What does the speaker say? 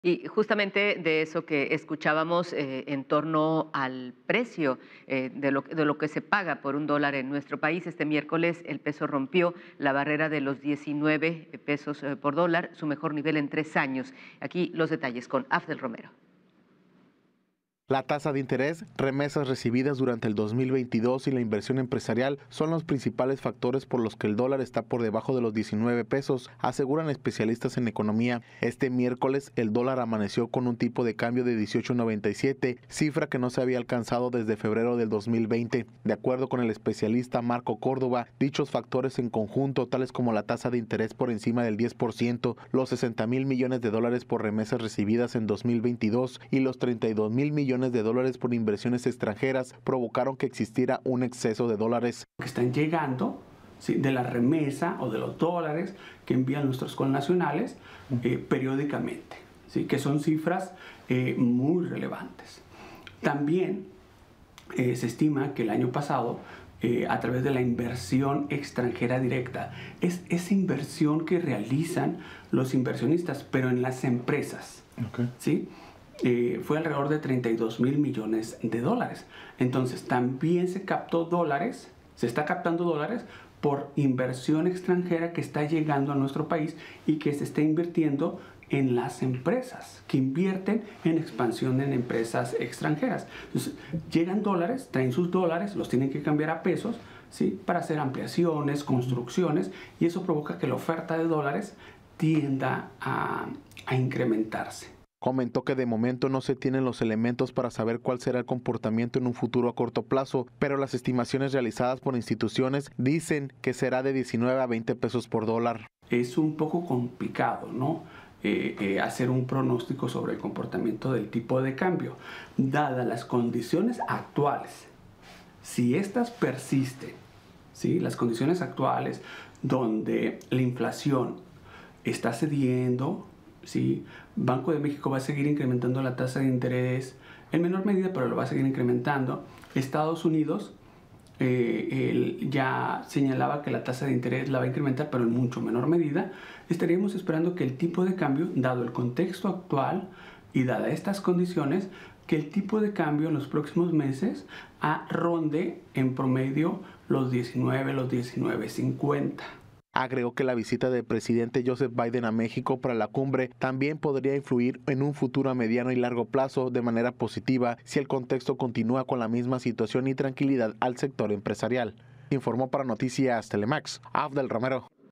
Y justamente de eso que escuchábamos en torno al precio de lo que se paga por un dólar en nuestro país, este miércoles el peso rompió la barrera de los 19 pesos por dólar, su mejor nivel en 3 años. Aquí los detalles con Afdel Romero. La tasa de interés, remesas recibidas durante el 2022 y la inversión empresarial son los principales factores por los que el dólar está por debajo de los 19 pesos, aseguran especialistas en economía. Este miércoles el dólar amaneció con un tipo de cambio de 18.97, cifra que no se había alcanzado desde febrero del 2020. De acuerdo con el especialista Marco Córdoba, dichos factores en conjunto, tales como la tasa de interés por encima del 10%, los 60,000 millones de dólares por remesas recibidas en 2022 y los 32,000 millones de dólares por inversiones extranjeras provocaron que existiera un exceso de dólares. Que están llegando, ¿sí?, de la remesa o de los dólares que envían nuestros connacionales periódicamente, ¿sí?, que son cifras muy relevantes. También se estima que el año pasado, a través de la inversión extranjera directa, es esa inversión que realizan los inversionistas, pero en las empresas, ¿sí?, fue alrededor de 32,000 millones de dólares. Entonces también se está captando dólares por inversión extranjera que está llegando a nuestro país y que se está invirtiendo en las empresas, que invierten en expansión en empresas extranjeras. Entonces llegan dólares, traen sus dólares, los tienen que cambiar a pesos, ¿sí?, para hacer ampliaciones, construcciones, y eso provoca que la oferta de dólares tienda a incrementarse. Comentó que de momento no se tienen los elementos para saber cuál será el comportamiento en un futuro a corto plazo, pero las estimaciones realizadas por instituciones dicen que será de 19 a 20 pesos por dólar. Es un poco complicado, ¿no?, hacer un pronóstico sobre el comportamiento del tipo de cambio, dadas las condiciones actuales. Si estas persisten, ¿sí?, las condiciones actuales donde la inflación está cediendo, ¿sí?, Banco de México va a seguir incrementando la tasa de interés en menor medida, pero lo va a seguir incrementando. Estados Unidos ya señalaba que la tasa de interés la va a incrementar, pero en mucho menor medida. Estaríamos esperando que el tipo de cambio, dado el contexto actual y dadas estas condiciones, que el tipo de cambio en los próximos meses ronde en promedio los 19, los 19.50. Agregó que la visita del presidente Joseph Biden a México para la cumbre también podría influir en un futuro a mediano y largo plazo de manera positiva si el contexto continúa con la misma situación y tranquilidad al sector empresarial. Informó para Noticias Telemax, Afdel Romero.